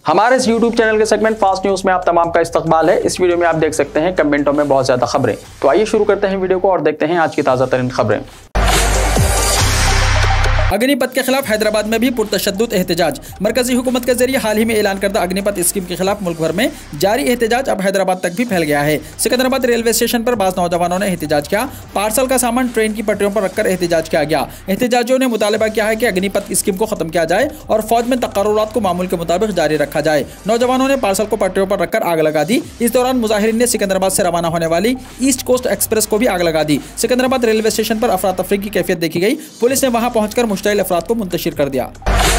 हमारे इस YouTube channel के सेगमेंट फास्ट न्यूज में आप तमाम का इस्तकबाल है। इस वीडियो में आप देख सकते हैं कमेंटों में बहुत ज्यादा खबरें। तो आइए शुरू करते हैं वीडियो को और देखते हैं आज की ताजा तरीन खबरें। अग्निपथ के खिलाफ हैदराबाद में भी पुरतशद्दुद एहतजाज। मरकजी हुकूमत के जरिए हाल ही में ऐलान करदा अग्निपथ स्कीम के खिलाफ मुल्क भर में जारी एहतजाज अब हैदराबाद तक भी फैल गया है। सिकंदराबाद रेलवे स्टेशन पर बाज़ नौजवानों ने एहतजाज किया। पार्सल का सामान ट्रेन की पटरियों पर रखकर एहतजाज किया गया। एहतजाजियों ने मुतालबा किया है कि अग्निपथ स्कीम को खत्म किया जाए और फौज में तकर्रुरात को मामूल के मुताबिक जारी रखा जाए। नौजवानों ने पार्सल को पटरियों पर रखकर आग लगा दी। इस दौरान मुजाहिरीन ने सिकंदराबाद से रवाना होने वाली ईस्ट कोस्ट एक्सप्रेस को भी आग लगा दी। सिकंदराबाद रेलवे स्टेशन पर अफरा तफरी की कैफियत देखी गई। पुलिस ने वहां पहुंचकर मुश्तइल अफराद को मुंतशिर कर दिया।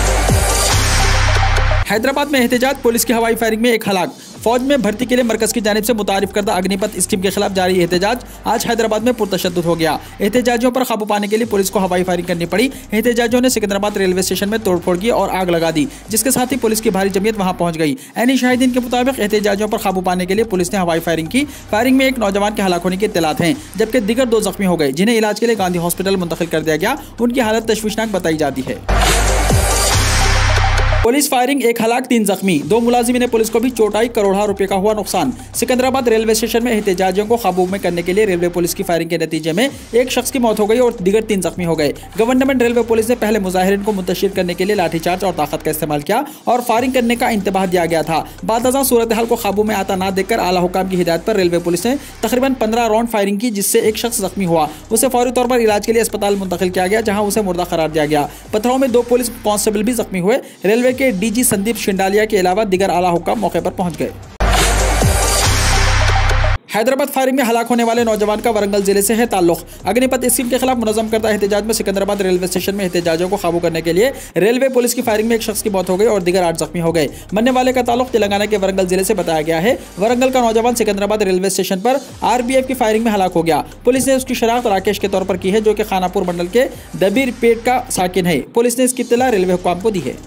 हैदराबाद में एहतजाज, पुलिस की हवाई फायरिंग में एक हलाक। फौज में भर्ती के लिए मरकज की जानिब से मुतारिफ करदा अग्निपथ स्कीम के खिलाफ जारी एहतजाज आज हैदराबाद में पुरतशद्दुद हो गया। एहतजाजियों पर काबू पाने के लिए पुलिस को हवाई फायरिंग करनी पड़ी। एहतजाजियों ने सिकंदराबाद रेलवे स्टेशन में तोड़फोड़ की और आग लगा दी, जिसके साथ ही पुलिस की भारी जमीयत वहां पहुंच गई। ऐनी शाहिदीन के मुताबिक एहतजाजियों पर काबू पाने के लिए पुलिस ने हवाई फायरिंग की। फायरिंग में एक नौजवान के हलाक होने की इत्तलात हैं, जबकि दीगर 2 जख्मी हो गए, जिन्हें इलाज के लिए गांधी हॉस्पिटल मुंतकिल कर दिया गया। उनकी हालत तशवीशनाक बताई जाती है। पुलिस फायरिंग, एक हलाक 3 जख्मी। 2 मुलाजिमीन पुलिस को भी चोट आई, करोड़ों रुपए का हुआ नुकसान। सिकंदराबाद रेलवे स्टेशन में एहतजाजियों को काबू में करने के लिए रेलवे पुलिस की फायरिंग के नतीजे में एक शख्स की मौत हो गई और दीगर 3 जख्मी हो गए। गवर्नमेंट रेलवे पुलिस ने पहले मुजाहिरीन को मुंतशिर करने के लिए लाठीचार्ज और ताकत का इस्तेमाल किया और फायरिंग करने का इंतबाह दिया गया था। बादअज़ां सूरत हाल को काबू में आता ना देखकर आला हुकाम की हिदायत पर रेलवे पुलिस ने तकरीबन 15 राउंड फायरिंग की, जिससे एक शख्स जख्मी हुआ। उसे फौरी तौर पर इलाज के लिए अस्पताल मुंतकिल किया गया, जहां उसे मुर्दा करार दिया गया। पत्थरों में 2 पुलिस कांस्टेबल भी जख्मी हुए। रेलवे के डीजी संदीप शिंडालिया के अलावा दीगर आला हुक्काम मौके पर पहुंच गए। हैदराबाद फायरिंग में हलाक होने वाले नौजवान का वरंगल जिले से है ताल्लुक। अग्निपथ स्कीम के खिलाफ मुनज़्ज़म करदा एहतजाज में सिकंदराबाद रेलवे स्टेशन में एहतजाजियों को काबू करने के लिए रेलवे पुलिस की फायरिंग में एक शख्स की मौत हो गई और दीगर 8 जख्मी हो गए। मरने वाले का ताल्लुक तेलंगाना के वरंगल जिले से बताया गया है। वरंगल का नौजवान सिकंदराबाद रेलवे स्टेशन पर RBF की फायरिंग में हलाक हो गया। पुलिस ने उसकी शनाख्त राकेश के तौर पर की है, जो कि खानापुर मंडल के दबीरपेट का साकिन है। पुलिस ने इसकी इत्तला रेलवे हुक्काम को दी है।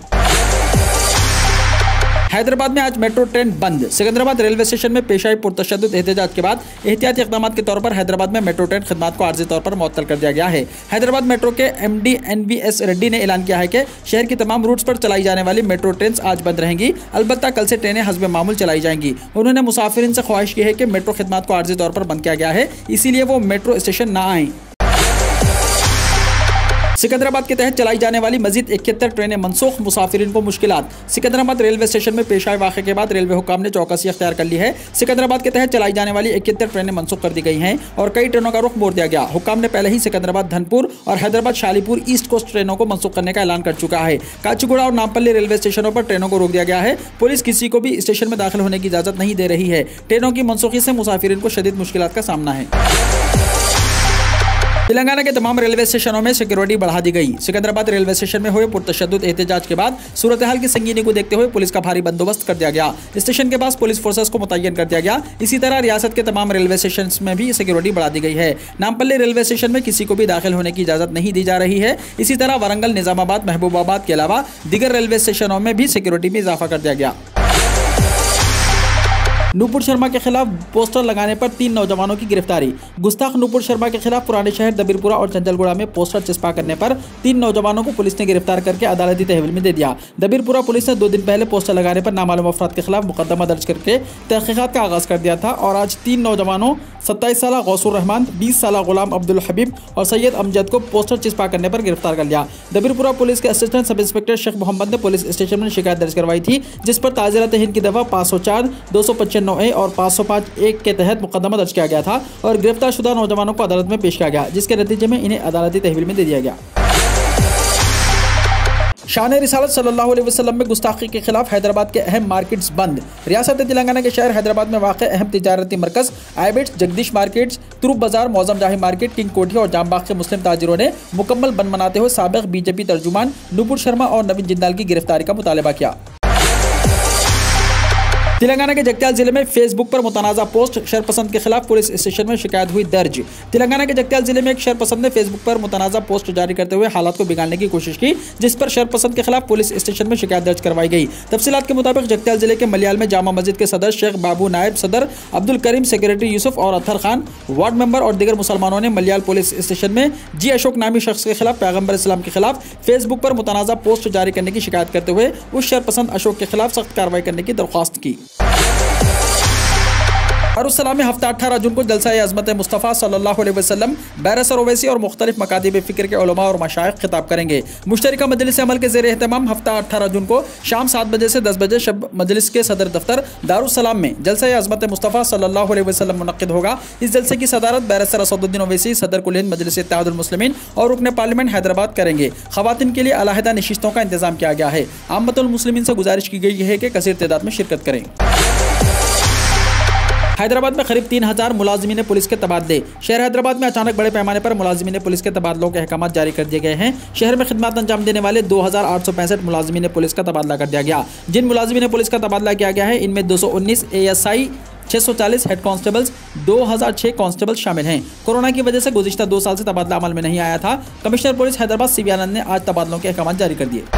हैदराबाद में आज मेट्रो ट्रेन बंद। सिकंदराबाद रेलवे स्टेशन में पेश आई पुरतशद्दुद एहतजाज के बाद एहतियाती इक़दाम के तौर पर हैदराबाद में मेट्रो ट्रेन खिदमात को आर्जी तौर पर मुअत्तल कर दिया गया है। हैदराबाद मेट्रो के MD NVS रेड्डी ने ऐलान किया है कि शहर की तमाम रूट्स पर चलाई जाने वाली मेट्रो ट्रेन आज बंद रहेंगी। अलबत्ता कल से ट्रेनें हस्बे मामूल चलाई जाएंगी। उन्होंने मुसाफिरीन से ख्वाहिश की है कि मेट्रो खिदमात को आर्जी तौर पर बंद किया गया है, इसीलिए वो मेट्रो स्टेशन ना आएँ। सिकंदराबाद के तहत चलाई जाने वाली मजीद 71 ट्रेनें मनसूख, मुसाफिरीन को मुश्किलात। सिकंदराबाद रेलवे स्टेशन में पेश आए वाक़े के बाद रेलवे हुक्काम ने चौकसी अख्तियार कर ली है। सिकंदराबाद के तहत चलाई जाने वाली 71 ट्रेनें मनसूख कर दी गई हैं और कई ट्रेनों का रुख मोड़ दिया गया। हुक्काम ने पहले ही सिकंदराबाद धनपुर और हैदराबाद शालीपुर ईस्ट कोस्ट ट्रेनों को मनसूख करने का ऐलान कर चुका है। काचीगुड़ा और नामपल्ली रेलवे स्टेशनों पर ट्रेनों को रोक दिया गया है। पुलिस किसी को भी स्टेशन में दाखिल होने की इजाज़त नहीं दे रही है। ट्रेनों की मनसूखी से मुसाफिरीन को शदीद मुश्किलात का सामना है। तेलंगाना के तमाम रेलवे स्टेशनों में सिक्योरिटी बढ़ा दी गई। सिकंदराबाद रेलवे स्टेशन में हुए पुरतशद्दुद एहतजाज के बाद सूरत हाल की संगीनी को देखते हुए पुलिस का भारी बंदोबस्त कर दिया गया। स्टेशन के पास पुलिस फोर्सेस को मुतय्यन कर दिया गया। इसी तरह रियासत के तमाम रेलवे स्टेशन में भी सिक्योरिटी बढ़ा दी गई है। नामपल्ली रेलवे स्टेशन में किसी को भी दाखिल होने की इजाज़त नहीं दी जा रही है। इसी तरह वरंगल, निजामाबाद, महबूबाबाद के अलावा दीगर रेलवे स्टेशनों में भी सिक्योरिटी में इजाफा कर दिया गया। नूपुर शर्मा के खिलाफ पोस्टर लगाने पर 3 नौजवानों की गिरफ्तारी। गुस्ताख नूपुर शर्मा के खिलाफ पुराने शहर, दबीरपुरा और चंचलगुड़ा में पोस्टर चिपका करने पर 3 नौजवानों को पुलिस ने गिरफ्तार करके अदालती तहवील में दे दिया। दबीरपुरा पुलिस ने 2 दिन पहले पोस्टर लगाने पर नामालूम अफराद के खिलाफ मुकदमा दर्ज करके तहकीकात का आगाज कर दिया था और आज 3 नौजवानों 27 साल गौसुर रहमान, 20 साल गुलाम अब्दुल हबीब और सैयद अमजद को पोस्टर चिपका करने पर गिरफ्तार कर लिया। दबीरपुरा पुलिस के assistant sub inspector Sheikh Mohammed ने पुलिस स्टेशन में शिकायत दर्ज करवाई थी, जिस पर ताज़ीरात हिंद की दफ़ा 504, 295A और 505(1) के तहत मुकदमा दर्ज किया गया था और गिरफ्तार शुदा नौजवानों को अदालत में पेश किया गया, जिसके नतीजे में इन्हें अदालती तहवील में दे दिया गया। शान रिसालत सल्लल्लाहु अलैहि वसल्लम में गुस्ताखी के खिलाफ हैदराबाद के अहम मार्केट्स बंद। रियासत तेलंगाना के शहर हैदराबाद में वाक़ अहम तिजारती मरकज़ आइबिट्स, जगदीश मार्केट्स, तुरुप बाजार, मौजम जाही मार्केट, किंग कोठी और जामबाग के मुस्लिम ताजिरों ने मुकम्मल बंद मनाते हुए साबिक़ BJP तर्जुमान नूपुर शर्मा और नवीन जिंदाल की गिरफ्तारी का मुतालबा किया। तेलंगाना के जगत्याल जिले में फेसबुक पर मुतनाज़ा पोस्ट शरपसंद के खिलाफ पुलिस स्टेशन में शिकायत हुई दर्ज। तेलंगाना के जगत्याल जिले में एक शरपसंद ने फेसबुक पर मुतनाज़ा पोस्ट जारी करते हुए हालात को बिगाड़ने की कोशिश की, जिस पर शरपसंद के खिलाफ पुलिस स्टेशन में शिकायत दर्ज करवाई गई। तफसीलात के मुताबिक जगत्याल जिले के मलियाल में जामा मस्जिद के सदर शेख बाबू, नायब सदर अब्दुल करीम, सेक्रेटरी यूसुफ और अत्तर खान, वार्ड मेंबर और दीगर मुसलमानों ने मलियाल पुलिस स्टेशन में जी अशोक नामी शख्स के खिलाफ पैगंबर इस्लाम के खिलाफ फेसबुक पर मुतनाज़ा पोस्ट जारी करने की शिकायत करते हुए उस शरपसंद अशोक के खिलाफ सख्त कार्रवाई करने की दरख्वास्त की। अरुसलाम में हफ्ता 18 जून को जलसा अज़मत मुस्तफ़ा सल्लल्लाहु अलैहि वसल्लम, बैरस ओवैसी और मुख्तलिफ मकातिब फ़िक्र के उलमा और मशाइख खिताब करेंगे। मुश्तरका मजलिस अमल के ज़ेर एहतमाम हफ्ता 18 जून को शाम 7 बजे से 10 बजे शब मजलिस के सदर दफ्तर दारुस्सलाम में जलसा अज़मत मुस्तफ़ा सल्लल्लाहु अलैहि वसल्लम मुनक़्क़िद होगा। इस जलसे की सदारत बैरिस्टर असदुद्दीन ओवैसी, सदर कुल हिंद मजलिस इत्तेहादुल मुस्लिमीन और रुकन पार्लियामेंट हैदराबाद करेंगे। ख़वातीन के लिए अलहदा नशिस्तों का इंतजाम किया गया है। आम्मतुल मुस्लिमीन से गुजारिश की गई है कि कसीर तादाद में शिरकत करें। हैदराबाद में करीब 3000 मुलाजिमीन पुलिस के तबादले। शहर हैदराबाद में अचानक बड़े पैमाने पर मुलाजिमीन पुलिस के तबादलों के अहकाम जारी कर दिए गए हैं। शहर में खिदमत अंजाम देने वाले 2865 मुलाजिमीन पुलिस का तबादला कर दिया गया। जिन मुलाजिमीन पुलिस का तबादला किया गया है इनमें 219 ASI, 640 हेड कांस्टेबल्स, 2006 कांस्टेबल्स शामिल हैं। कोरोना की वजह से गुज़िश्ता 2 साल से तबादला अमल में नहीं आया था। Commissioner police Hyderabad CV Anand ने आज तबादलों के अहकाम जारी कर दिए।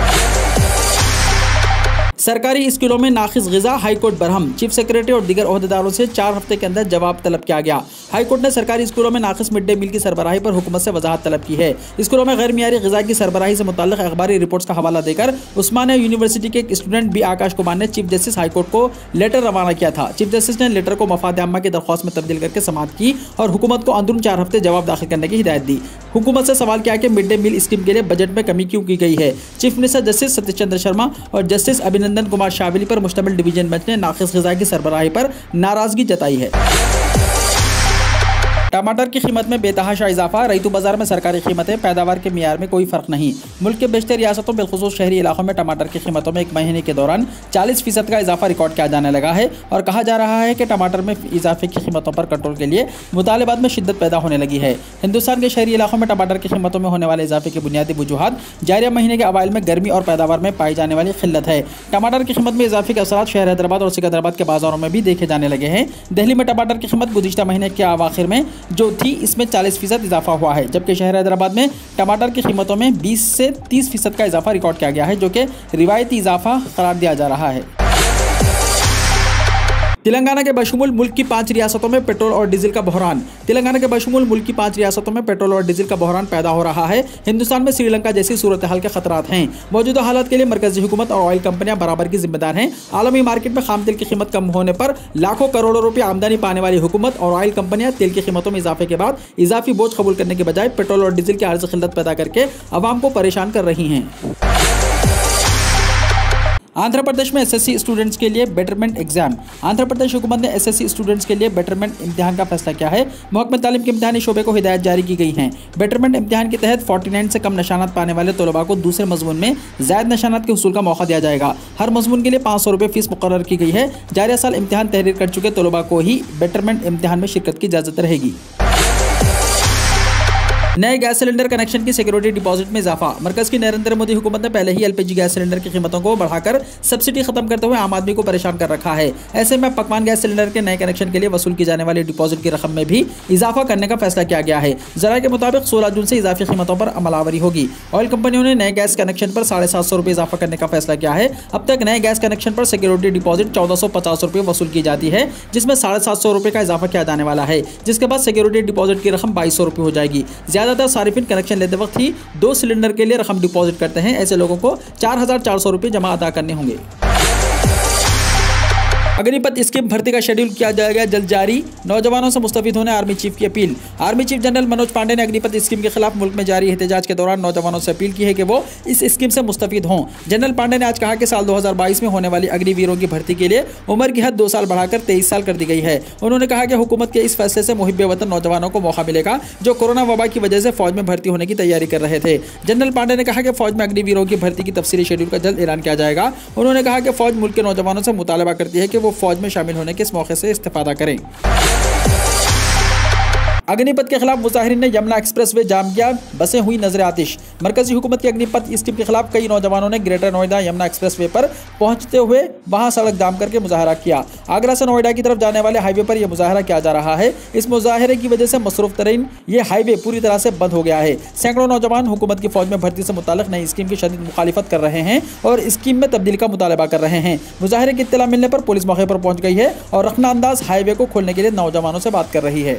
सरकारी स्कूलों में नाक़िस ग़िज़ा, हाईकोर्ट बरहम। चीफ सेक्रेटरी और दीगर ओहदेदारों से 4 हफ्ते के अंदर जवाब तलब किया गया। हाईकोर्ट ने सरकारी स्कूलों में नाक़िस मिड डे मील की सरबराही पर हुकूमत से वजाहत तलब की है। स्कूलों में गैर मियारी ग़िज़ा की सरबराही से मुताल्लिक़ अखबारी रिपोर्ट्स का हवाला देकर उस्मानिया यूनिवर्सिटी के एक स्टूडेंट B आकाश कुमार ने चीफ जस्टिस हाईकोर्ट को लेटर रवाना किया था। चीफ जस्टिस ने लेटर को मफाद आम्मा की दरख्वास्त में तब्दील करके समाअत की और हुकूमत को अंदरून 4 हफ्ते जवाब दाखिल करने की हिदायत दी। हुकूमत से सवाल किया कि मिड डे मील स्कीम के लिए बजट में कमी क्यों की गई है। Chief minister justice Satish Chandra Sharma और जस्टिस अभिनंदन कुमार शाविली पर मुश्तमिल डिवीजन बेंच ने नाक़िस ग़िज़ा की सरबराही पर नाराज़गी जताई है। टमाटर की कीमत में बेतहाशा इजाफा। रईतू बाजार में सरकारी कीमतें, पैदावार के मियार में कोई फ़र्क नहीं। मुल्क के बेशतर रियासतों बिलखुसूस शहरी इलाकों में टमाटर की कीमतों में 1 महीने के दौरान 40% का इजाफा रिकॉर्ड किया जाने लगा है और कहा जा रहा है कि टमाटर में इजाफे की कीमतों पर कंट्रोल के लिए मुतालिबात में शिद्दत पैदा होने लगी है। हिंदुस्तान के शहरी इलाकों में टमाटर की कीमतों में होने वाले इजाफे की बुनियादी वजूहात जारिया महीने के अवाइल में गर्मी और पैदावार में पाई जाने वाली किल्लत है। टमाटर की कीमत में इजाफे के असरात शहर हैदराबाद और सिकंदराबाद के बाजारों में भी देखे जाने लगे हैं। दिल्ली में टमाटर की कीमत गुज़िश्ता महीने के अवाखिर में जो थी इसमें 40% इजाफा हुआ है, जबकि शहर हैदराबाद में टमाटर की कीमतों में 20 से 30% का इजाफा रिकॉर्ड किया गया है, जो कि रिवायती इजाफा करार दिया जा रहा है। तेलंगाना के बशमूल मुल्क की 5 रियासतों में पेट्रोल और डीजल का बहरान। तेलंगाना के बशमूल मुल्क की 5 रियासतों में पेट्रोल और डीजल का बहरान पैदा हो रहा है। हिंदुस्तान में श्रीलंका जैसी सूरत हाल के खतरात हैं। मौजूदा हालात के लिए मरकजी हुकूमत और ऑयल कंपनियां बराबर की जिम्मेदार हैं। आलमी मार्केट में खाम तेल की कीमत कम होने पर लाखों करोड़ों रुपये आमदनी पाने वाली हुकूमत और ऑयल कंपनियां तेल की कीमतों में इजाफे के बाद इजाफी बोझ कबूल करने के बजाय पेट्रोल और डीजल की आर्ज़ी किल्लत पैदा करके अवाम को परेशान कर रही हैं। आंध्र प्रदेश में SSC स्टूडेंट्स के लिए बेटरमेंट एग्जाम। आंध्र प्रदेश हुकूमत ने SSC स्टूडेंट्स के लिए बेटरमेंट इम्तिहान का फैसला किया है। महकमे तालीम के इम्तिहानी शोबे को हिदायत जारी की गई है। बेटरमेंट इम्तिहान के तहत 49 से कम नशानात पाने वाले तलबा को दूसरे मजमून में ज़ायद नशानात के हुसूल का मौका दिया जाएगा। हर मजमून के लिए 500 रुपये फ़ीस मुकर्रर की गई है। जारिया साल इम्तिहान तहरीर कर चुके तलबा को ही बेटरमेंट इम्तिहान में शिरकत की इजाज़त रहेगी। नए गैस सिलेंडर कनेक्शन की सिक्योरिटी डिपॉजिट में इजाफा। मरकज की नरेंद्र मोदी हुकूमत ने पहले ही LPG गैस सिलेंडर की कीमतों को बढ़ाकर सब्सिडी खत्म करते हुए आम आदमी को परेशान कर रखा है। ऐसे में पकवान गैस सिलेंडर के नए कनेक्शन के लिए वसूल की जाने वाली डिपॉजिट की रकम में भी इजाफा करने का फैसला किया गया है। ज़रा के मुताबिक 16 जून से इजाफी कीमतों पर अमलावरी होगी। ऑयल कंपनियों ने नए गैस कनेक्शन पर 750 रुपये इजाफा करने का फैसला किया है। अब तक नए गैस कनेक्शन पर सिक्योरिटी डिपॉजिट 1450 रुपये वसूल की जाती है, जिसमें 750 रुपये का इजाफा किया जाने वाला है, जिसके बाद सिक्योरिटी डिपॉजिट की रकम 2200 रुपये हो जाएगी। ज़्यादातर सारिफिन कनेक्शन लेते वक्त ही 2 सिलेंडर के लिए रकम डिपॉजिट करते हैं। ऐसे लोगों को 4400 रुपये जमा अदा करने होंगे। अग्निपथ स्कीम भर्ती का शेड्यूल किया जाएगा जल्द जारी। नौजवानों से मुस्तफीद होने आर्मी चीफ की अपील। Army chief general Manoj Pande ने अग्निपथ स्कीम के खिलाफ मुल्क में जारी एहतजाज के दौरान नौजवानों से अपील की है कि वो इस स्कीम से मुस्तफीद हों। जनरल पांडे ने आज कहा कि साल 2022 में होने वाली अग्निवीरों की भर्ती के लिए उम्र की हद 2 साल बढ़ाकर 23 साल कर दी गई है। उन्होंने कहा कि हुकूमत के इस फैसले से मुहिब्बे वतन नौजवानों को मौका मिलेगा जो कोरोना वबा की वजह से फौज में भर्ती होने की तैयारी कर रहे थे। जनरल पांडे ने कहा कि फौज में अग्निवीरों की भर्ती की तफसीली शेड्यूल का जल्द ऐलान किया जाएगा। उन्होंने कहा कि फौज मुल्क के नौजवानों से मुतालबा करती है कि वो फौज में शामिल होने के इस मौके से इस्तेफादा करें। अग्निपथ के खिलाफ मुजाहिरीन ने यमुना एक्सप्रेसवे जाम किया, बसें हुई नजर आतिश। मरकजी हुकूमत की अग्निपथ स्कीम के खिलाफ कई नौजवानों ने ग्रेटर नोएडा यमुना एक्सप्रेसवे पर पहुंचते हुए वहां सड़क जाम करके मुजाहरा किया। आगरा से नोएडा की तरफ जाने वाले हाईवे पर यह मुजाहरा किया जा रहा है। इस मुजाहरे की वजह से मसरूफ तरीन ये हाईवे पूरी तरह से बंद हो गया है। सैकड़ों नौजवान हुकूमत की फौज में भर्ती से मुताल्लिक नई स्कीम की शदीद मुखालिफत कर रहे हैं और स्कीम में तब्दीली का मुतालबा कर रहे हैं। मुजाहरे की इत्तला मिलने पर पुलिस मौके पर पहुंच गई है और रखना अंदाज हाईवे को खोलने के लिए नौजवानों से बात कर रही है।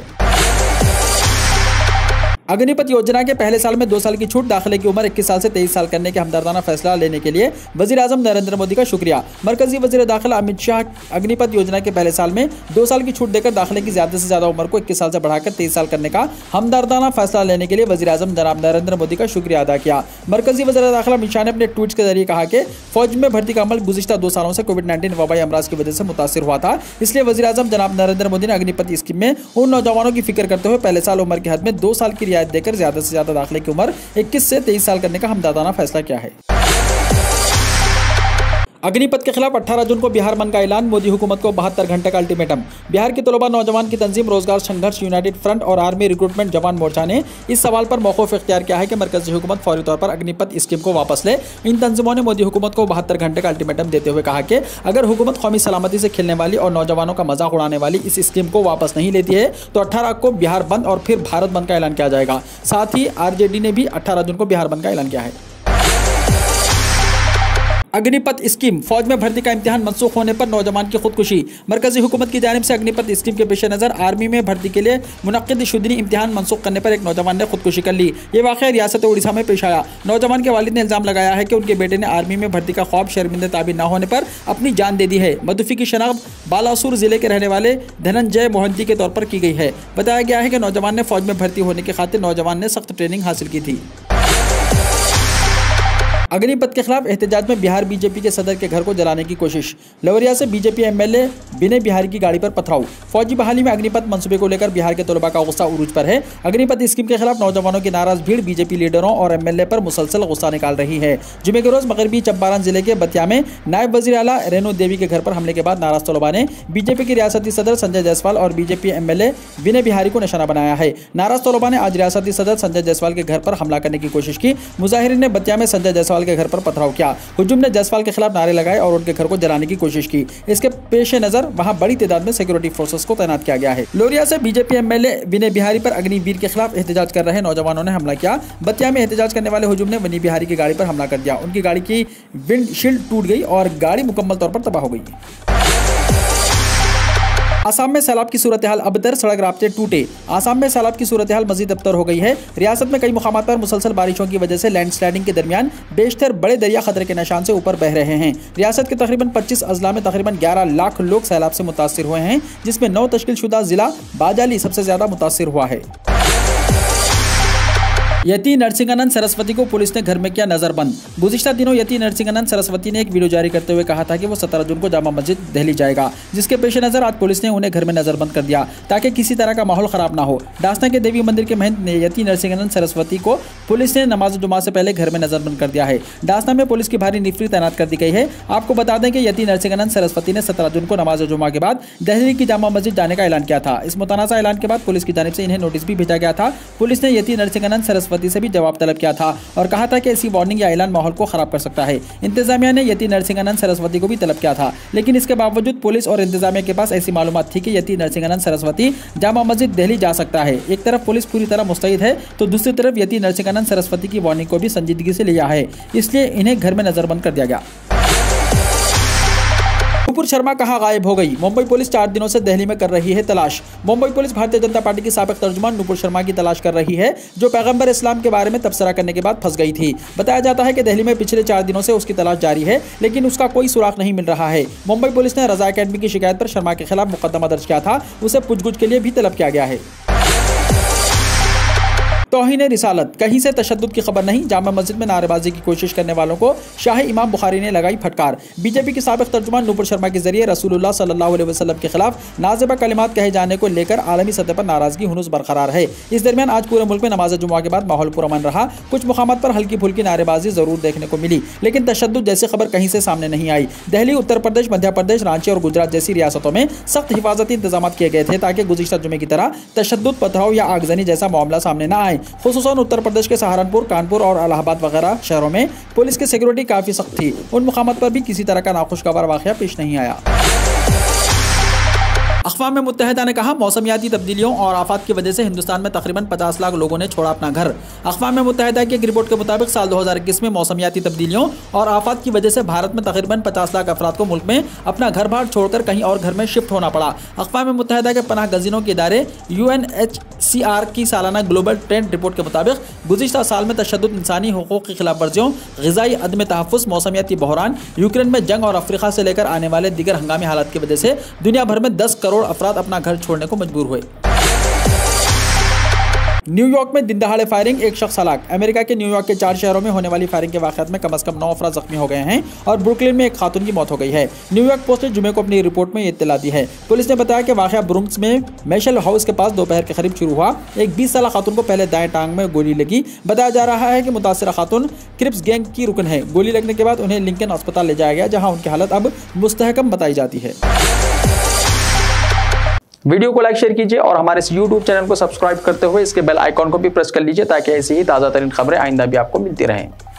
अग्निपथ योजना के पहले साल में 2 साल की छूट, दाखिले की उम्र 21 साल से 23 साल करने के हमदर्दाना फैसला लेने के लिए वजीर आजम नरेंद्र मोदी का शुक्रिया। मरकजी वजीर दाखिला अमित शाह अग्निपथ योजना के पहले साल में 2 साल की छूट देकर दाखिले की ज्यादा से ज्यादा उम्र को 21 साल से बढ़ाकर 23 साल करने का हमदर्दाना फैसला लेने के लिए वजीर आजम जनाब नरेंद्र मोदी का शुक्रिया अदा किया। मरकजी वजीर दाखिला अमित शाह ने अपने ट्वीट के जरिए कहा कि फौज में भर्ती का अमल गुज़िश्ता 2 सालों से कोविड-19 वबाई अमराज की वजह से मुतासिर हुआ था। इसलिए वजीर आजम जनाब नरेंद्र मोदी ने अग्निपथ स्कीम में उन नौजवानों की फिक्र करते हुए पहले साल उम्र की हद में 2 साल की रियायत देकर ज्यादा से ज्यादा दाखिले की उम्र 21 से 23 साल करने का हमदर्दाना फैसला किया है। अग्निपथ के खिलाफ 18 जून को बिहार बंद का ऐलान, मोदी हुकूमत को 72 घंटे का अल्टीमेटम। बिहार की तलबा नौजवान की तंजीम रोजगार संघर्ष यूनाइटेड फ्रंट और आर्मी रिक्रूटमेंट जवान मोर्चा ने इस सवाल पर मौक़िफ़ इख्तियार किया है कि मरकजी हुकूमत फौरी तौर पर अग्निपथ स्कीम को वापस ले। इन तंजीमों ने मोदी हुकूमत को 72 घंटे का अल्टीमेटम देते हुए कहा कि अगर हुकूमत कौमी सलामती से खेलने वाली और नौजवानों का मजाक उड़ाने वाली इस स्कीम को वापस नहीं लेती है तो 18 को बिहार बंद और फिर भारत बंद का ऐलान किया जाएगा। साथ ही आरजेडी ने भी 18 जून को बिहार बंद का ऐलान किया है। अग्निपथ स्कीम, फौज में भर्ती का इम्तिहान मनसूख होने पर नौजवान की खुदकुशी। मरकजी हुकूमत की जानिब से अग्निपथ स्कीम के पेश नज़र आर्मी में भर्ती के लिए मुनक्किद शुदनी इम्तिहान मनसूख करने पर एक नौजवान ने खुदकुशी कर ली। ये वाक़या रियासत उड़ीसा में पेश आया। नौजवान के वालिद ने इल्ज़ाम लगाया है कि उनके बेटे ने आर्मी में भर्ती का ख्वाब शर्मिंदा ताबीर न होने पर अपनी जान दे दी है। मदुफी की शनाख्त बालासुर जिले के रहने वाले धनंजय मोहंती के तौर पर की गई है। बताया गया है कि नौजवान ने फौज में भर्ती होने की खातिर नौजवान ने सख्त ट्रेनिंग हासिल की थी। अग्निपथ के खिलाफ एहतजाज में बिहार बीजेपी के सदर के घर को जलाने की कोशिश। लवरिया से बीजेपी एमएलए विनय बिहारी की गाड़ी पर पथराव। फौजी बहाली में अग्निपथ मंसूबे को लेकर बिहार के तलबा का गुस्सा उरूज पर है। अग्निपथ स्कीम के खिलाफ नौजवानों की नाराज भीड़ बीजेपी लीडरों और एमएलए पर मुसलसल गुस्सा निकाल रही है। जुमे के रोज मगरबी चंपारण जिले के बतिया में नायब वजीर आला रेणु देवी के घर पर हमले के बाद नाराज तलबा ने बीजेपी के रियासती सदर संजय जायसवाल और बीजेपी एमएलए विनय बिहारी को निशाना बनाया है। नाराज तलबा ने आज रियासती सदर संजय जायसवाल के घर पर हमला करने की कोशिश की। मुजाहिरीन ने बतिया में संजय जायसवाल के घर पर पथराव किया। हुजूम ने जायसवाल के खिलाफ नारे लगाए और उनके घर को जलाने की कोशिश की। इसके पेश नजर वहां बड़ी तादाद में सिक्योरिटी फोर्सेस को तैनात किया गया है। लोरिया से बीजेपी एमएलए विनय बिहारी पर अग्निवीर के खिलाफ एहतजाज कर रहे नौजवानों ने हमला किया। बतिया में एहतजाज करने वाले हुजूम ने विनय बिहारी की गाड़ी पर हमला कर दिया। उनकी गाड़ी की विंडशील्ड टूट गई और गाड़ी मुकम्मल तौर पर तबाह हो गई। आसाम में सैलाब की सूरत हाल अबतर, सड़क राब्ते टूटे। आसाम में सैलाब की सूरत हाल मजीद अबतर हो गई है। रियासत में कई मुकामात पर मुसलसल बारिशों की वजह से लैंडस्लाइडिंग के दरमियान बेशतर बड़े दरिया खतरे के निशान से ऊपर बह रहे हैं। रियासत के तकरीबन 25 अजला में तकरीबन 11 लाख लोग सैलाब से मुतासिर हुए हैं, जिसमें 9 तश्कीलशुदा जिला बाजाली सबसे ज्यादा मुतासिर हुआ है। यति नरसिंहानंद सरस्वती को पुलिस ने घर में किया नजरबंद। गुज़िश्ता दिनों यति नरसिंहानंद सरस्वती ने एक वीडियो जारी करते हुए कहा था कि वो 17 जून को जामा मस्जिद दिल्ली जाएगा, जिसके पेश नज़र आज पुलिस ने उन्हें घर में नजरबंद कर दिया ताकि किसी तरह का माहौल खराब ना हो। दासना के देवी मंदिर के महंत ने यति नरसिंहानंद सरस्वती को पुलिस ने नमाज जुमा से पहले घर में नजरबंद कर दिया है। दासना में पुलिस की भारी निफरी तैनात कर दी गई है। आपको बता दें कि यति नरसिंहानंद सरस्वती ने 17 जून को नमाज जुमा के बाद दिल्ली की जामा मस्जिद जाने का ऐलान किया था। इस मुतनाज़ा ऐलान के बाद पुलिस की जानिब से इन्हें नोटिस भी भेजा गया था। पुलिस ने यति नरसिंहानंद सरस्वती से भी जवाब तलब किया था और कहा था कि ऐसी वार्निंग या ऐलान माहौल को खराब कर सकता है। इंतजामिया ने यति नरसिंहानंद सरस्वती को भी तलब किया था, लेकिन इसके बावजूद पुलिस और इंतजामिया के पास ऐसी मालूमात थी कि यति नरसिंहानंद सरस्वती जामा मस्जिद दिल्ली जा सकता है। एक तरफ पुलिस पूरी तरह मुस्तैद है तो दूसरी तरफ यति नरसिंहानंद सरस्वती की वार्निंग को भी संजीदगी से लिया है, इसलिए इन्हें घर में नजरबंद कर दिया गया। नुपुर शर्मा कहाँ गायब हो गई? मुंबई पुलिस 4 दिनों से दिल्ली में कर रही है तलाश। मुंबई पुलिस भारतीय जनता पार्टी की साबिक तर्जुमान नुपुर शर्मा की तलाश कर रही है, जो पैगंबर इस्लाम के बारे में तबसरा करने के बाद फंस गई थी। बताया जाता है कि दिल्ली में पिछले 4 दिनों से उसकी तलाश जारी है, लेकिन उसका कोई सुराग नहीं मिल रहा है। मुंबई पुलिस ने रजा अकेडमी की शिकायत पर शर्मा के खिलाफ मुकदमा दर्ज किया था। उसे पूछगुछ के लिए भी तलब किया गया है। तौहीन रिसालत, कहीं से तशद्दुद की खबर नहीं। जामा मस्जिद में नारेबाजी की कोशिश करने वालों को शाह इमाम बुखारी ने लगाई फटकार। बीजेपी के साबिक तर्जुमान नूपुर शर्मा के जरिए रसूलुल्लाह सल्लल्लाहु अलैहि वसल्लम के खिलाफ नाज़िबा कलिमात कहे जाने को लेकर आलमी सतह पर नाराजगी हुनूस बरकरार है। इस दरमियान आज पूरे मुल्क में नमाज जुमा के बाद माहौल पुरअमन रहा। कुछ मुकामात पर हल्की फुल्की नारेबाजी जरूर देखने को मिली, लेकिन तशद्दुद जैसी खबर कहीं से सामने नहीं आई। दिल्ली, उत्तर प्रदेश, मध्य प्रदेश, रांची और गुजरात जैसी रियासतों में सख्त हिफाजती इंतजाम किए गए थे ताकि गुज़िश्ता जुमे की तरह तशद्दुद, पथराव या आगजनी जैसा मामला सामने न आए। खुसूसन उत्तर प्रदेश के सहारनपुर, कानपुर और इलाहाबाद वगैरह शहरों में पुलिस की सिक्योरिटी काफ़ी सख्त थी। उन मुकामात पर भी किसी तरह का नाखुशगवार वाक़या पेश नहीं आया। अक़वाम मुत्तहिदा ने कहा, मौसमियाती तब्दीलियों और आफात की वजह से हिंदुस्तान में तकरीबन 50 लाख लोगों ने छोड़ा अपना घर। अक़वाम मुत्तहिदा की एक रिपोर्ट के मुताबिक साल 2021 में मौसमियाती तब्दीलियों और आफात की वजह से भारत में तकरीबन 50 लाख अफराद को मुल्क में अपना घर बार छोड़कर कहीं और घर में शिफ्ट होना पड़ा। अक़वाम मुत्तहिदा के पनाह गज़ीनों के इदारे UNHCR की सालाना ग्लोबल ट्रेंड रिपोर्ट के मुताबिक गुज़िश्ता साल में तशद्दुद, इंसानी हुकूक़ की खिलाफ वर्जियों, ग़िज़ाई अदम तहफ़्फ़ुज़, मौसमियाती बहरान, यूक्रेन में जंग और अफ्रीका से लेकर आने वाले दीगर हंगामी हालात की वजह से दुनिया भर में 10 करोड़ अफराद अपना घर छोड़ने को मजबूर हुए। न्यूयॉर्क में दिन दहाड़े फायरिंग, एक शख्स हलाक। अमेरिका के न्यूयॉर्क के 4 शहरों में होने वाली फायरिंग के वाक़यात में कम से कम 9 अफराद जख्मी हो गए हैं और ब्रुकलिन में एक खातून की मौत हो गई है। न्यूयॉर्क पोस्ट ने जुमे को अपनी रिपोर्ट में ये इत्तला दी है। पुलिस ने बताया कि वाक़या ब्रुक्स में मैशल हाउस के पास दोपहर के करीब शुरू हुआ। एक 20 साल खातून को पहले दाएं टांग में गोली लगी। बताया जा रहा है कि मुतासिरा खातून क्रिप्स गैंग की रुकन है। गोली लगने के बाद उन्हें लिंकन अस्पताल ले जाया गया, जहाँ उनकी हालत अब मुस्तहकम बताई जाती है। वीडियो को लाइक शेयर कीजिए और हमारे इस YouTube चैनल को सब्सक्राइब करते हुए इसके बेल आइकॉन को भी प्रेस कर लीजिए ताकि ऐसी ही ताज़ा तरीन खबरें आइंदा भी आपको मिलती रहें।